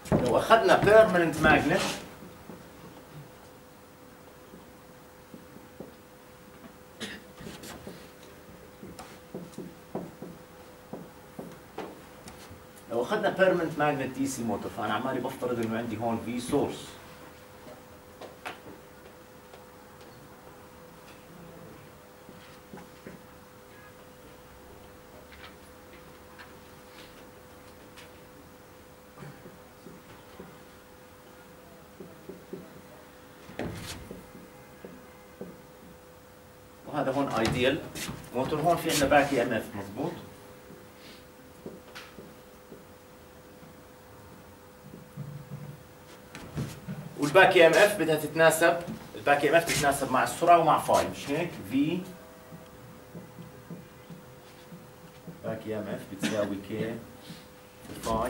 لو اخذنا permanent magnet permanent magnet دي سي موتور، فانا عمالي بفترض انه عندي هون في سورس وهذا هون ايديال موتور. هون في عندنا باك ام اف مضبوط، والباك ام اف بدها تتناسب، الباك ام اف تتناسب مع السرعه ومع فاي، مش هيك؟ في باك ام اف بتساوي كي فاي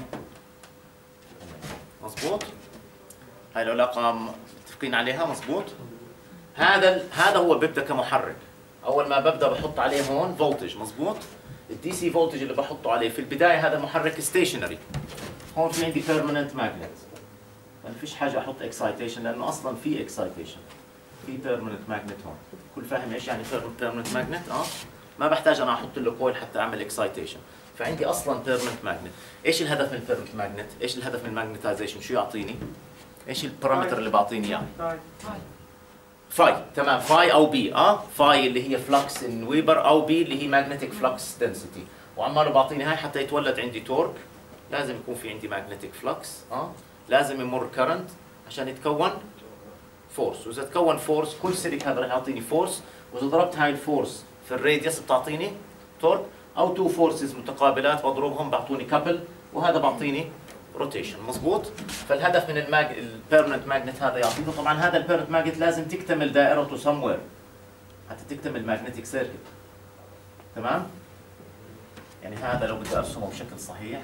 مضبوط. هاي العلاقه متفقين عليها مضبوط. هذا هو بيبدا كمحرك. اول ما ببدا بحط عليه هون فولتج مضبوط. الدي سي فولتج اللي بحطه عليه في البدايه هذا المحرك ستيشنري. هون في عندي بيرمننت ماجنت، ما فيش حاجه احط اكسايتيشن لانه اصلا في اكسايتيشن، في بيرمننت ماجنت هون. كل فاهم ايش يعني بيرمننت ماجنت؟ ما بحتاج انا احط له كويل حتى اعمل اكسايتيشن، فعندي اصلا بيرمننت ماجنت. ايش الهدف من البيرمننت ماجنت؟ ايش الهدف من الماجنتايزيشن؟ شو يعطيني؟ ايش البارامتر اللي بعطيني اياه؟ فاي. تمام، فاي او بي. فاي اللي هي فلكس ان ويبر، او بي اللي هي ماجنتيك فلكس دنسيتي. وعماله بعطيني هاي حتى يتولد عندي تورك لازم يكون في عندي ماجنتيك فلكس. لازم يمر كرنت عشان يتكون فورس، واذا تكون فورس كل سلك هذا راح يعطيني فورس، واذا ضربت هاي الفورس في الراديوس بتعطيني تورك، او تو فورسز متقابلات بضربهم بعطوني كابل، وهذا بعطيني روتيشن مضبوط. فالهدف من البيرمننت ماجنت هذا يعطيني. طبعا هذا البيرمننت ماجنت لازم تكتمل دائرته سموير حتى تكتمل ماجنتيك سيركت. تمام؟ يعني هذا لو بدي ارسمه بشكل صحيح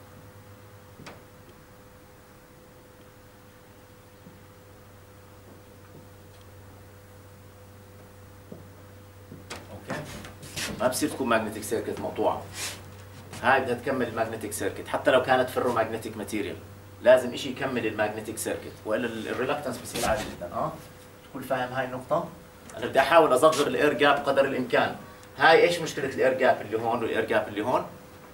اوكي، ما بصير تكون ماجنتيك سيركت مقطوعه. هاي بدها تكمل الماجنتيك سيركت حتى لو كانت فيرو ماجنتيك ماتيريال، لازم شيء يكمل الماجنتيك سيركت والا الريلكتنس بصير عالي جدا. تكون فاهم هاي النقطه؟ انا بدي احاول اصغر الاير جاب قدر الامكان. هاي ايش مشكله الاير جاب اللي هون والاير جاب اللي هون؟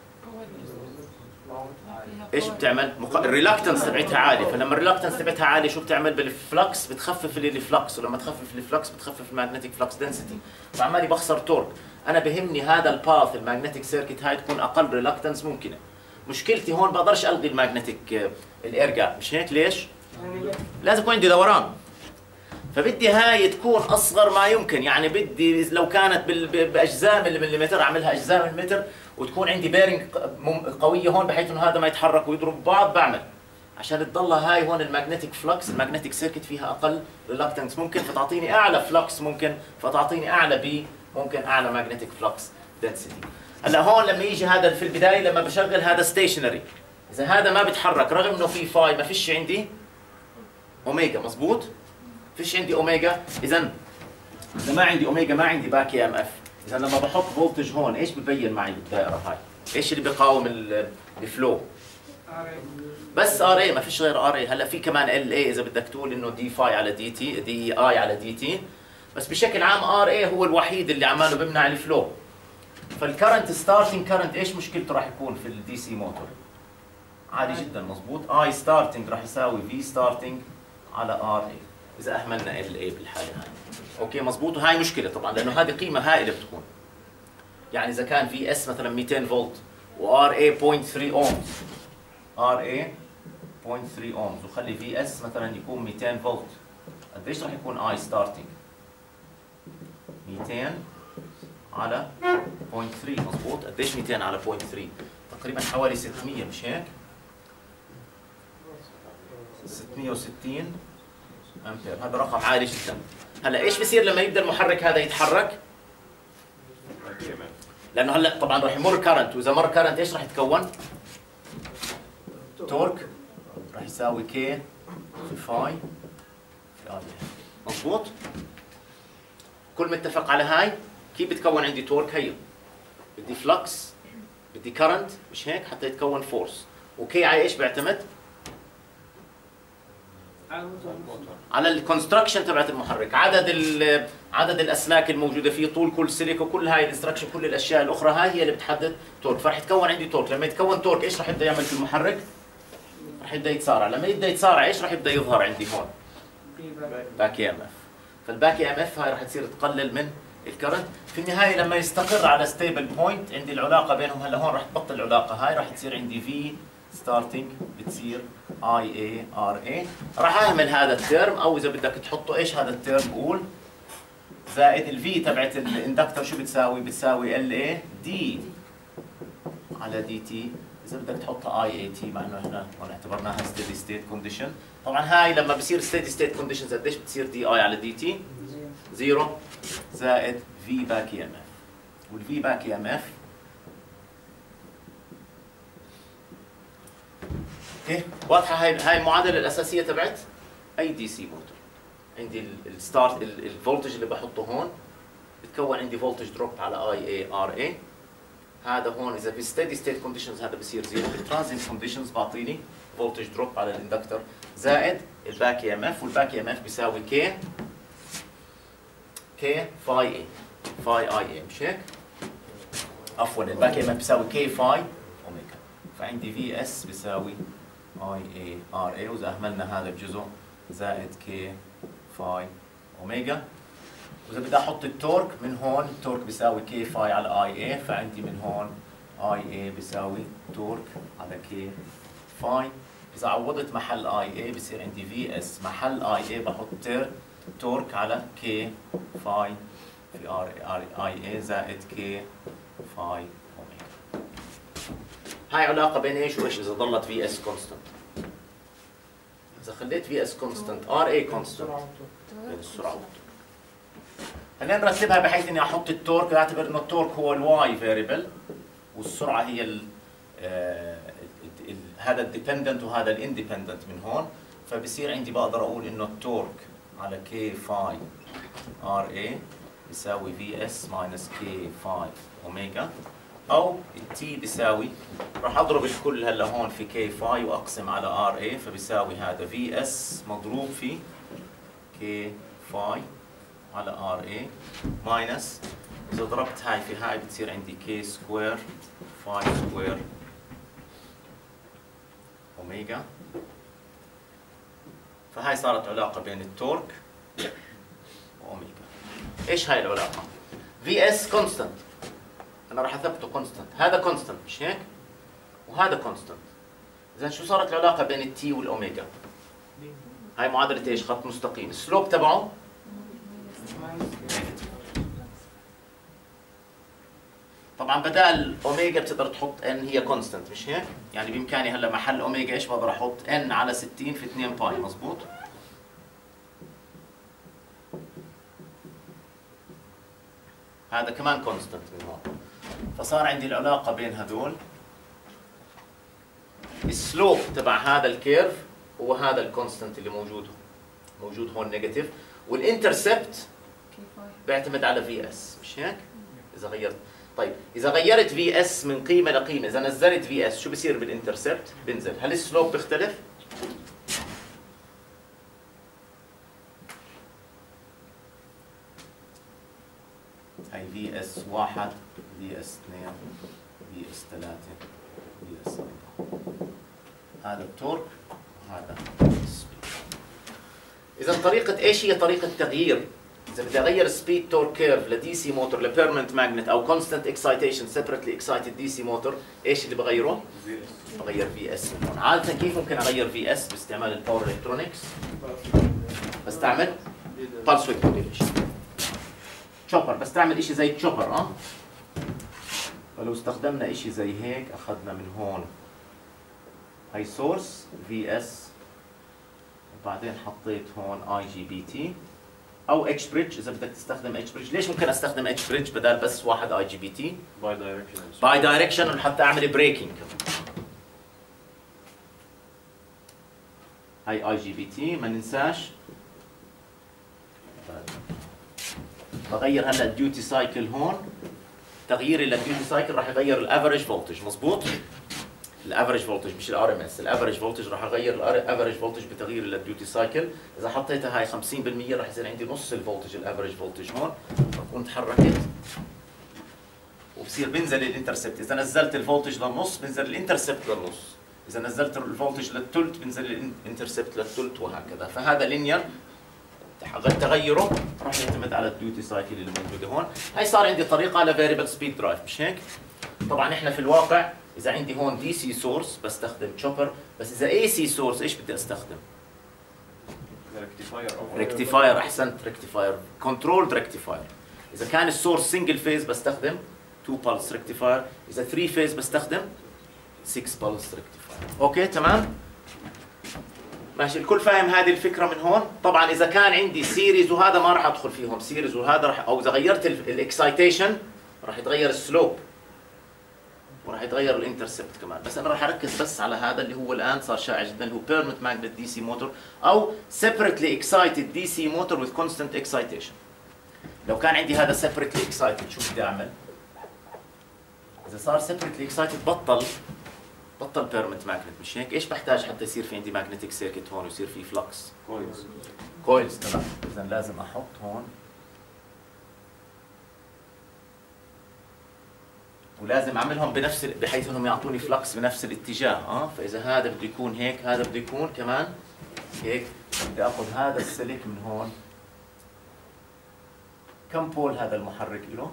ايش بتعمل؟ الريلكتنس تبعتها عاليه، فلما الريلكتنس تبعتها عاليه شو بتعمل؟ بالفلكس بتخفف الفلكس، ولما تخفف الفلكس بتخفف الماجنتيك فلكس دنسيتي، فعمالي بخسر تورك. انا بهمني هذا الباث الماجنتيك سيركت هاي تكون اقل ريلكتنس ممكنه. مشكلتي هون بقدرش الغي الماجنتيك الاير جاب، مش هيك؟ ليش؟ لازم يكون عندي دوران، فبدي هاي تكون اصغر ما يمكن. يعني بدي لو كانت باجزاء من المليمتر اعملها اجزاء من المتر، وتكون عندي بيرنج قويه هون بحيث انه هذا ما يتحرك ويضرب بعض، بعمل عشان تضلها هاي هون الماجنتيك فلكس، الماجنتيك سيركت فيها اقل ريلكتنس ممكن، فتعطيني اعلى فلكس ممكن، فتعطيني اعلى بي ممكن، اعلى ماجنتيك فلكس دنسيتي. هلا هون لما يجي هذا في البدايه لما بشغل هذا ستيشنري، اذا هذا ما بيتحرك رغم انه في فاي ما فيش عندي اوميجا مضبوط؟ فيش عندي اوميجا، اذا ما عندي اوميجا ما عندي باك ام اف. اذا لما بحط فولتج هون ايش ببين معي بالدائره هاي؟ ايش اللي بيقاوم الفلو؟ بس ار اي، ما فيش غير ار اي. هلا في كمان ال اي اذا بدك تقول انه دي فاي على دي تي، دي اي على دي تي، بس بشكل عام ار اي هو الوحيد اللي عماله بيمنع الفلو. فالكرنت ستارتنج كرنت ايش مشكلته راح يكون في الدي سي موتور؟ عادي جدا مضبوط. اي ستارتنج راح يساوي في ستارتنج على ار اي اذا اهملنا ال اي بالحاله هاي. اوكي مضبوط. وهاي مشكله طبعا لانه هذه قيمه هائله بتكون. يعني اذا كان في اس مثلا 200 فولت وار اي 0.3 اومز، ار اي 0.3 اومز، وخلي في اس مثلا يكون 200 فولت، قديش راح يكون اي ستارتنج؟ 200 على 0.3 مضبوط. قديش 200 على 0.3؟ تقريبا حوالي 600 مش هيك؟ 660 امبير. هذا رقم عالي جدا. هلا ايش بصير لما يبدا المحرك هذا يتحرك؟ لانه هلا طبعا راح يمر كرنت، واذا مر كرنت ايش راح يتكون؟ تورك راح يساوي كي في فاي في ار. مضبوط؟ كل متفق على هاي؟ كيف بتكون عندي تورك؟ هي بدي فلكس، بدي كرنت مش هيك حتى يتكون فورس، وكي على ايش بيعتمد؟ على الكونستراكشن تبعت المحرك، عدد الاسلاك الموجوده فيه، طول كل سلك، وكل هاي الاستراكشر، كل الاشياء الاخرى هاي هي اللي بتحدد تورك. فرح يتكون عندي تورك. لما يتكون تورك ايش رح يبدا يعمل في المحرك؟ رح يبدا يتسارع. لما يبدا يتسارع ايش رح يبدا يظهر عندي هون؟ باك اي ام اف. فالباك اي ام اف هاي رح تصير تقلل من الكرنت. في النهايه لما يستقر على ستيبل بوينت عندي العلاقه بينهم، هلا هون رح تبطل العلاقه هاي، رح تصير عندي في ستارتنج بتصير اي اي ار اي. راح اهمل هذا الترم، او اذا بدك تحطه ايش هذا الترم، قول زائد الفي تبعت الاندكتر شو بتساوي؟ بتساوي ال اي دي على دي تي. اذا بدك تحطها اي اي تي، مع انه احنا هون اعتبرناها ستيدي ستيت كونديشن. طبعا هاي لما بصير ستيدي ستيت كونديشن قديش بتصير دي اي على دي تي؟ زيرو زائد في باك اي ام اف. والفي باك اي ام اف اوكي واضحه. هاي المعادله الاساسيه تبعت اي دي سي موتور. عندي الستارت الفولتج اللي بحطه هون بتكون عندي فولتج دروب على اي اي ار اي. هذا هون اذا في ستيدي ستيت كونديشنز هذا بصير زيرو، بالترانزيت كونديشنز بعطيني فولتج دروب على الاندكتر زائد الباك اي ام اف. والباك اي ام اف بيساوي كي فاي اي فاي اي اي، مش هيك؟ عفوا الباك اي ام اف بيساوي كي فاي اوميجا. فعندي في اس بيساوي اي اي ار اي، واذا اهملنا هذا الجزء زائد كي فاي اوميجا. واذا بدي احط التورك من هون، التورك بيساوي كي فاي على اي اي، فعندي من هون اي اي بيساوي تورك على كي فاي. اذا عوضت محل اي اي بصير عندي في اس محل اي اي بحط تورك على كي فاي في ار اي اي زائد كي فاي اوميجا. هاي علاقه بين ايش وايش اذا ضلت في اس كونستنت. اذا خليت في اس كونستنت ار اي كونستنت بين السرعه والتورك. خلينا نرتبها بحيث اني احط التورك، اعتبر انه التورك هو الواي فاريبل والسرعه هي هذا الديبندنت وهذا الاندبندنت من هون. فبصير عندي بقدر اقول انه التورك على كي فاي ار اي يساوي في اس ماينس كي فاي اوميجا، او التي بيساوي راح اضرب الكل هلا هون في كي فاي واقسم على ار اي، فبيساوي هذا في اس مضروب في كي فاي على ار اي ماينس، اذا ضربت هاي في هاي بتصير عندي كي سكوير فاي سكوير اوميجا. فهاي صارت علاقه بين التورك واوميجا. ايش هاي العلاقه؟ في اس كونستنت، انا راح اثبته كونستنت، هذا كونستنت مش هيك؟ وهذا كونستنت. اذا شو صارت العلاقه بين التي والاوميجا؟ هاي معادله ايش؟ خط مستقيم، السلوب تبعه طبعا بدال اوميجا بتقدر تحط ان هي كونستنت مش هيك؟ يعني بامكاني هلا محل اوميجا ايش بقدر احط؟ ان على 60 في 2 باي، مضبوط؟ هذا كمان كونستنت من هون. فصار عندي العلاقه بين هذول، السلوب تبع هذا الكيرف هو هذا الكونستنت اللي موجود هون نيجاتيف، والانترسبت بيعتمد على في اس مش هيك؟ اذا غيرت طيب اذا غيرت في اس من قيمه لقيمه، اذا نزلت في اس شو بصير بالانترسبت؟ بنزل. هل السلوب بيختلف؟ هي في اس 1 في اس 2 في اس 3 في اس 4. هذا التورك وهذا السبيد. اذا طريقه ايش هي طريقه تغيير؟ اذا بدي اغير سبيد تورك كيرف لدي سي موتور لبيرمننت ماجنت او كونستنت اكسايتيشن سيبريتلي اكسايتد دي سي موتور، ايش اللي بغيره؟ بغير في اس. عاده كيف ممكن اغير في اس باستعمال الباور الكترونكس؟ بستعمل بالس ويدث موديوليشن، تشوبر، بستعمل شيء زي تشوبر. فلو استخدمنا شيء زي هيك، اخذنا من هون هاي سورس في اس وبعدين حطيت هون اي جي بي تي او اتش بريدج. اذا بدك تستخدم اتش بريدج، ليش ممكن استخدم اتش بريدج بدل بس واحد اي جي بي تي؟ باي دايركشن ولحتى اعمل بريكنج. هاي اي جي بي تي ما ننساش. بغير هلا الديوتي سايكل هون، تغييري للديوتي سايكل راح يغير الافريج فولتج، مضبوط؟ الافريج فولتج مش الار ام اس، الافريج فولتج راح اغير الافريج فولتج بتغيير للديوتي سايكل. اذا حطيتها هاي 50% راح يصير عندي نص الفولتج الافريج فولتج هون، بكون تحركت وبصير بنزل الانترسبت. اذا نزلت الفولتج للنص بنزل الانترسبت للنص، اذا نزلت الفولتج للثلث بنزل الانترسبت للثلث وهكذا. فهذا لينير تغيره راح يعتمد على الديوتي سايكل اللي موجوده هون. هاي صار عندي طريقه لفاريبل سبيد درايف، مش هيك؟ طبعا احنا في الواقع اذا عندي هون دي سي سورس بستخدم تشوبر، بس اذا اي سي سورس ايش بدي استخدم؟ ريكتيفاير. احسنت، ريكتيفاير، كنترولد ريكتيفاير. اذا كان السورس سنجل فيز بستخدم 2 بلس ريكتيفاير، اذا 3 فيز بستخدم 6 بلس ريكتيفاير. اوكي تمام؟ ماشي، الكل فاهم هذه الفكره من هون؟ طبعا اذا كان عندي سيريز وهذا ما راح ادخل فيهم سيريز وهذا راح، او اذا غيرت الاكسايتيشن راح يتغير السلوب وراح يتغير الانترسبت كمان. بس انا راح اركز بس على هذا اللي هو الان صار شائع جدا، اللي هو بيرمننت ماجنت دي سي موتور او سيبريتلي اكسايتد دي سي موتور وذ كونستنت اكسايتيشن. لو كان عندي هذا سيبريتلي اكسايتد شو بدي اعمل؟ اذا صار سيبريتلي اكسايتد بطل بيرمننت ماجنت، مش هيك؟ ايش بحتاج حتى يصير في عندي ماجنتيك سيركت هون ويصير في فلكس؟ كويلز. تمام. اذا لازم احط هون، ولازم اعملهم بنفس بحيث انهم يعطوني فلكس بنفس الاتجاه. فاذا هذا بده يكون هيك، هذا بده يكون كمان هيك. بدي اخذ هذا السلك من هون. كم بول هذا المحرك له؟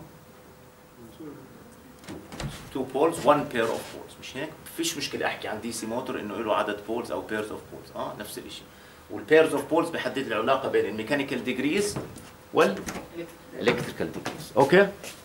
2 بولز، 1 بير اوف بولز، مش هيك؟ فيش مشكله احكي عن دي سي موتور انه له عدد بولز او بيرز اوف بولز. نفس الشيء. والبيرز اوف بولز بحدد العلاقه بين الميكانيكال ديجريز والالكتريكال ديجريز. اوكي؟